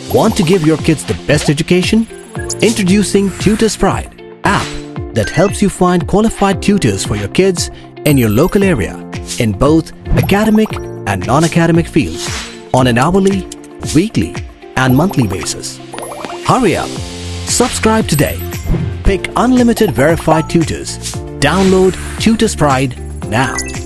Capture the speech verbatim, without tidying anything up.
Want to give your kids the best education? Introducing Tutors Pride, app that helps you find qualified tutors for your kids in your local area in both academic and non-academic fields on an hourly, weekly and monthly basis. Hurry up! Subscribe today. Pick unlimited verified tutors. Download Tutors Pride now.